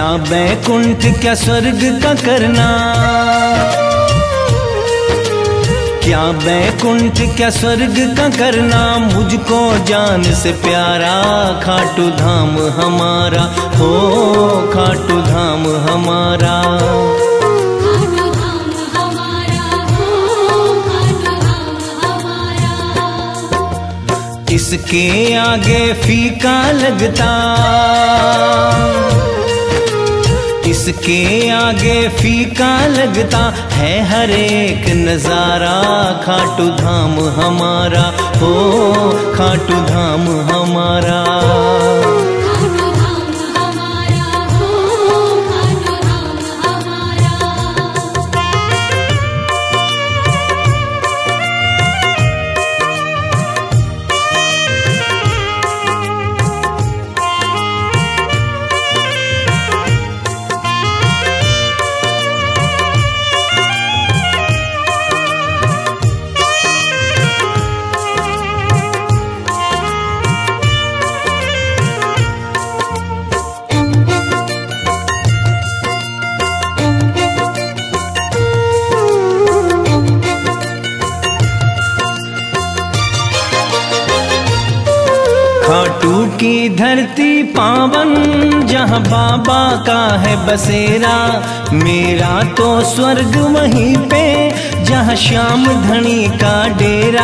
क्या बैकुंठ क्या स्वर्ग का करना, क्या बैकुंठ क्या स्वर्ग का करना, मुझको जान से प्यारा खाटू धाम हमारा, हो खाटू धाम हमारा। इसके आगे फीका लगता, इसके आगे फीका लगता है हर एक नजारा, खाटू धाम हमारा, हो खाटू धाम हमारा। खाटू की धरती पावन जहाँ बाबा का है बसेरा, मेरा तो स्वर्ग वहीं पे जहाँ श्याम धनी का डेरा।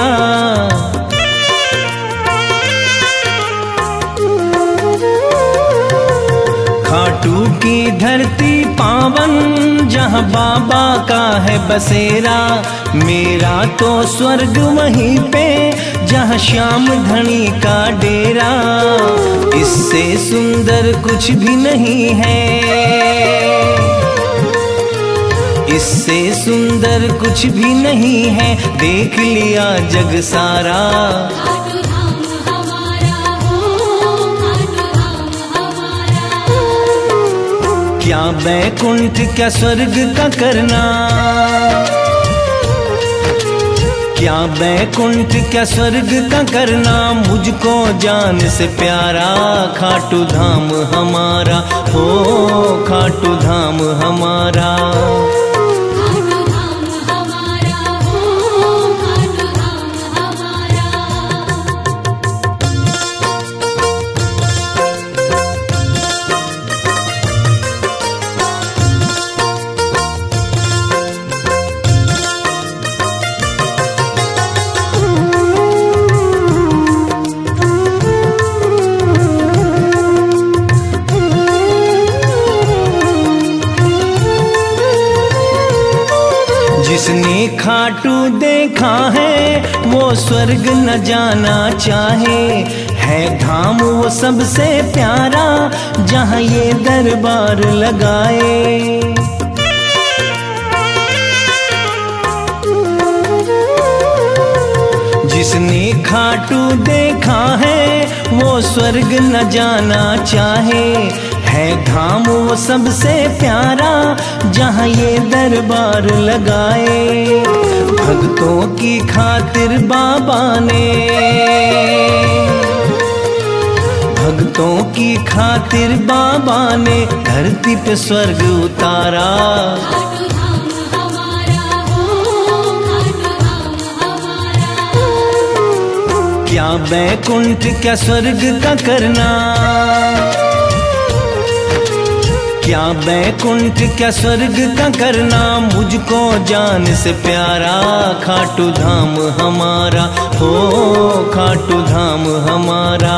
खाटू की धरती पावन जहाँ बाबा का है बसेरा, मेरा तो स्वर्ग वहीं पे जहाँ श्याम धनी का डेरा। इससे सुंदर कुछ भी नहीं है, इससे सुंदर कुछ भी नहीं है, देख लिया जग सारा। क्या बैकुंठ क्या स्वर्ग का करना, क्या बैकुंठ क्या स्वर्ग का करना, मुझको जान से प्यारा खाटू धाम हमारा, हो खाटू धाम हमारा। जिसने खाटू देखा है वो स्वर्ग न जाना चाहे, है धाम वो सबसे प्यारा जहाँ ये दरबार लगाए। जिसने खाटू देखा है वो स्वर्ग न जाना चाहे, है धाम वो सबसे प्यारा जहाँ ये दरबार लगाए। भक्तों की खातिर बाबा ने, भक्तों की खातिर बाबा ने धरती पे स्वर्ग उतारा। क्या बैकुंठ क्या स्वर्ग का करना, क्या बैकुंठ क्या स्वर्ग का करना, मुझको जान से प्यारा खाटू धाम हमारा, हो खाटू धाम हमारा।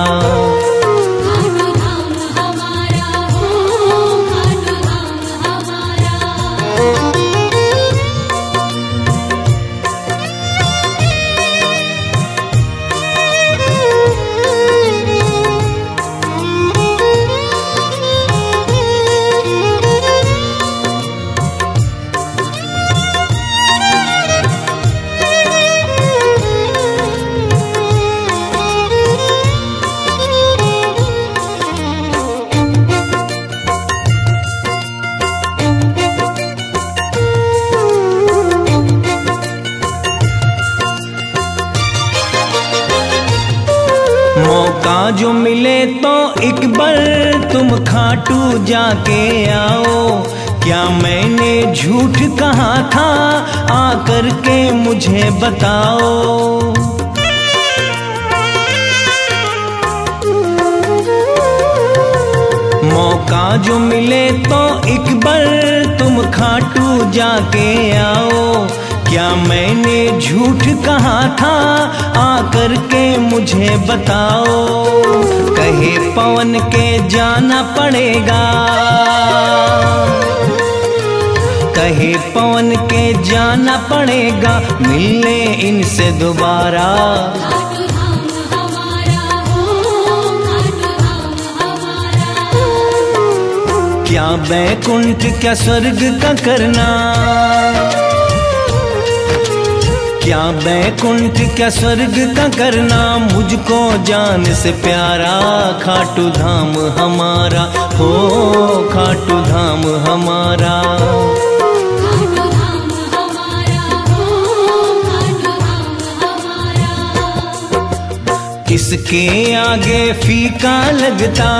जो मिले तो एक बार तुम खाटू जाके आओ। क्या मैंने झूठ कहा था, आकर के मुझे बताओ। मौका जो मिले तो एक बार तुम खाटू जाके आओ। क्या मैंने झूठ कहा था, आकर के मुझे बताओ। कहे पवन के जाना पड़ेगा, कहे पवन के जाना पड़ेगा, मिलने इनसे दोबारा। क्या बैकुंठ क्या स्वर्ग का करना, क्या बैकुंठ क्या स्वर्ग का करना, मुझको जान से प्यारा। खाटू धाम हमारा हो, खाटू धाम हमारा। खाटू धाम हमारा हो, खाटू धाम हमारा। किसके आगे फीका लगता,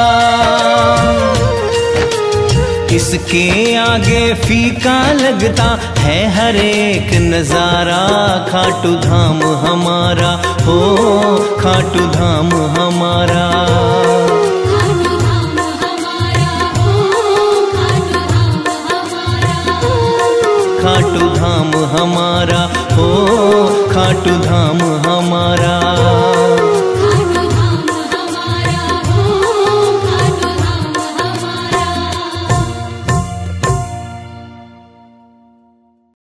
किसके आगे फीका लगता है हर एक नजारा। खाटू धाम हमारा हो, खाटू धाम हमारा। खाटू धाम हमारा हो, खाटू धाम हमारा। खाटू धाम हमारा हो, खाटू धाम हमारा।